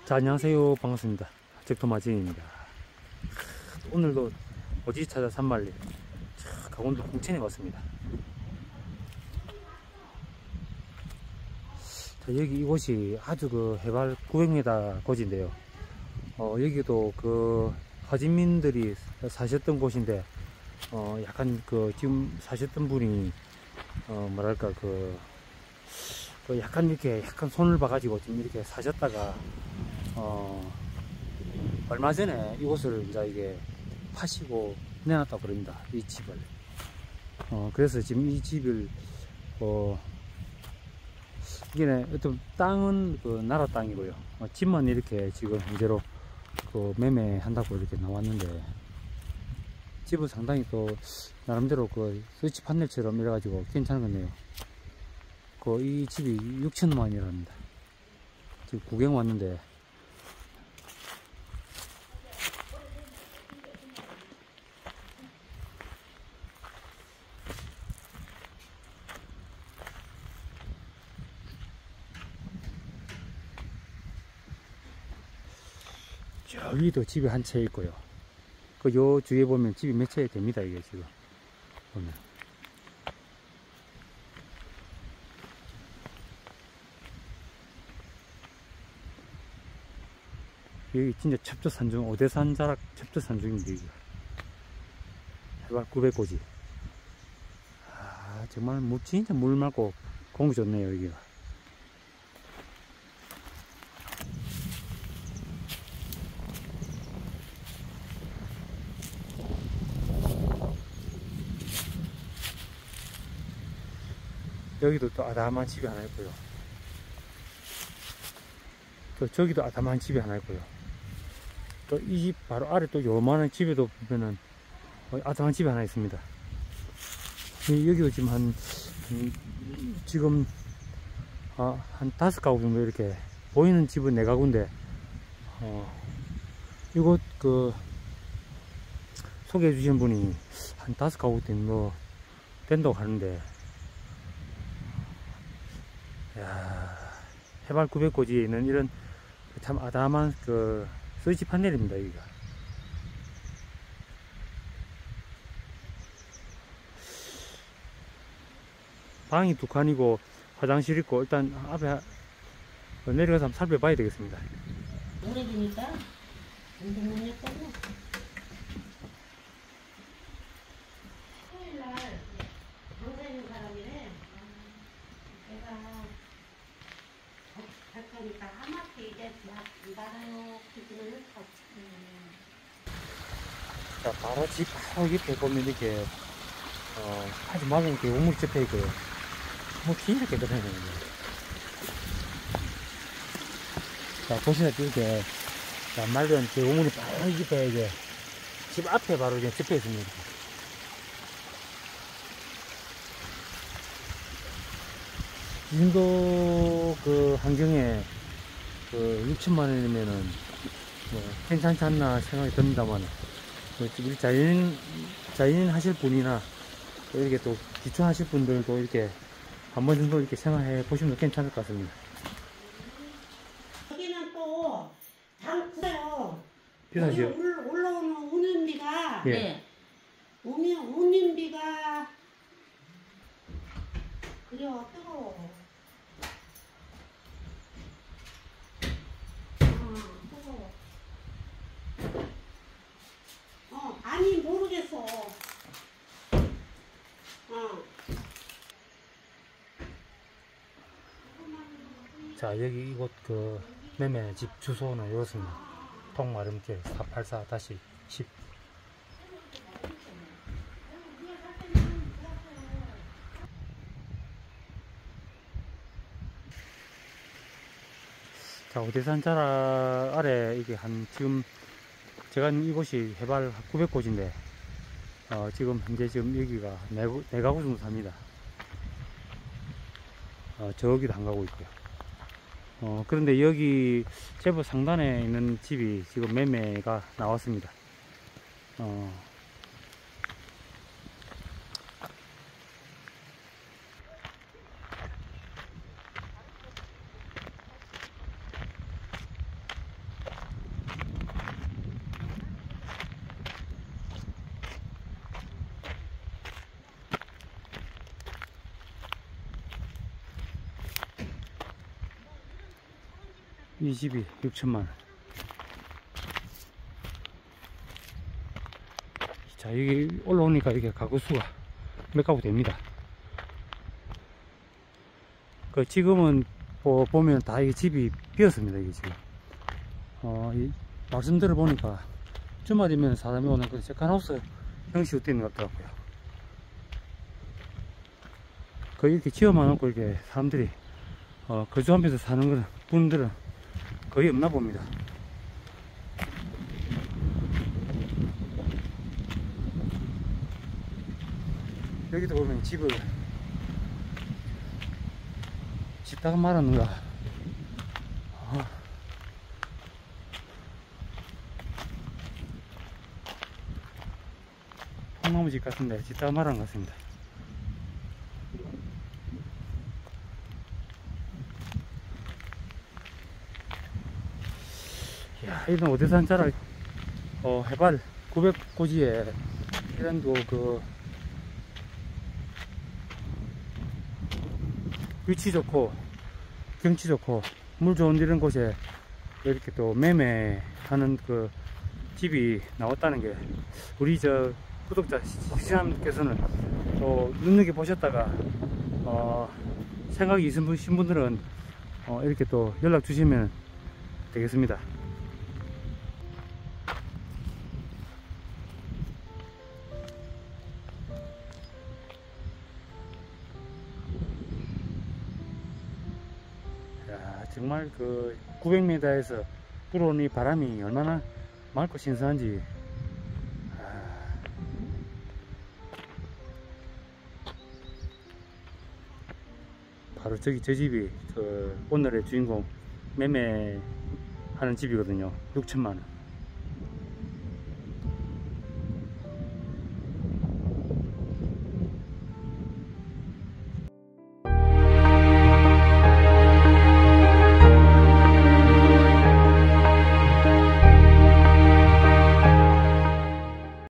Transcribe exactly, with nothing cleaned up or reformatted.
자, 안녕하세요. 반갑습니다. 잭토마진입니다. 오늘도 어디 찾아 산말리 강원도 홍천에 왔습니다. 자, 여기 이곳이 아주 그 해발 구백 미터 고지인데요. 어, 여기도 그 화진민들이 사셨던 곳인데, 어, 약간 그 지금 사셨던 분이, 어, 뭐랄까, 그, 그 약간 이렇게 약간 손을 봐가지고 지금 이렇게 사셨다가, 어, 얼마 전에 이곳을 이제 이게 파시고 내놨다고 그럽니다. 이 집을. 어, 그래서 지금 이 집을, 어, 이게 어떤 땅은 그 나라 땅이고요. 어, 집만 이렇게 지금 현재로 그 매매한다고 이렇게 나왔는데, 집은 상당히 또 나름대로 그 스위치 판넬처럼 이래가지고 괜찮은 거네요. 그 이 집이 육천만 원이랍니다. 지금 구경 왔는데, 저기도 집이 한 채 있고요. 그 요 주위에 보면 집이 몇 채 됩니다. 이게 지금 보면. 여기 진짜 첩조산중, 오대산 자락 첩조산중인데, 이거 해발 구백 고지. 아, 정말 물, 진짜 물 맑고 공기 좋네요, 여기가. 여기도 또 아담한 집이 하나 있고요. 또 저기도 아담한 집이 하나 있고요. 또 이 집 바로 아래 또 요만한 집에도 보면은 아담한 집이 하나 있습니다. 여기도 지금 한, 한 지금 아, 한 다섯 가구 정도 이렇게 보이는 집은 네 가구인데, 어, 이곳 그 소개해 주신 분이 한 다섯 가구 정도 된다고 하는데, 야, 해발 구백 고지에 있는 이런 참 아담한 그 스위치 판넬입니다, 여기가. 방이 두 칸이고 화장실 있고, 일단 앞에 내려가서 한번 살펴봐야 되겠습니다. 오래되니까 엄청 못했다고. 토요일날 장사 있는 사람이래. 내가 할 거니까 하마트 이제 막 나가요. 그들을 같이. 자, 바로 집 바로 옆에 보면 이렇게 어, 아주 맑은 이렇게 우물이 접혀 있고요. 뭐 이렇게 들어있는 거예요. 자, 보시다시피 이렇게 자, 맑은 그 우물이 바로 옆에 이제 집 앞에 바로 이제 접혀 있습니다. 이 정도 그 환경에 그 육천만 원이면은 뭐 괜찮지 않나 생각이 듭니다만, 우리 자연, 자연 하실 분이나 또 이렇게 또 기촌하실 분들도 이렇게 한 번 정도 이렇게 생활해 보시면 괜찮을 것 같습니다. 여기는 또 장구요. 비싸지요? 올라오는 운임비가 예. 네. 운임 운임비가 그래요. 뜨거워. 어, 뜨거워. 어, 아니 모르겠어. 어. 자, 여기 이곳 그 매매 집 주소는 이렇습니다. 통마름길 사팔사 십. 자, 오대산 자락 아래 이게 한 지금 제가 있는 이곳이 해발 구백 고지인데, 어, 지금 현재 지금 여기가 네, 네 가구 정도 삽니다. 어, 저기도 한 가구 있고요. 어, 그런데 여기 제법 상단에 있는 집이 지금 매매가 나왔습니다. 어, 이 집이 육천만 원. 자, 여기 올라오니까 이게 가구 수가 몇 가구 됩니다. 그 지금은 뭐 보면 다 이 집이 비었습니다. 이게 지금 어, 이 말씀 들어보니까 주말이면 사람이 오는 그 세컨하우스 형식으로 되는 것 같더라고요. 거의 이렇게 지어만 놓고 이렇게 사람들이 어, 거주하면서 사는 그런 분들은 거의 없나 봅니다. 여기도 보면 집을 짓다가 말았는가. 어. 콩나무 집 같은데 짓다가 말한 것 같습니다. 이야, 이런 어디서 자랄 어, 해발 구백 고지에 이런 그 위치 좋고 경치 좋고 물 좋은 이런 곳에 이렇게 또 매매하는 그 집이 나왔다는 게 우리 저 구독자 시청자님께서는 또 눈여겨 보셨다가 어 생각이 있으신 분들은 어 이렇게 또 연락 주시면 되겠습니다. 정말 그 구백 미터에서 불어오는 이 바람이 얼마나 맑고 신선한지. 아... 바로 저기 저 집이 그 오늘의 주인공 매매하는 집이거든요. 육천만 원.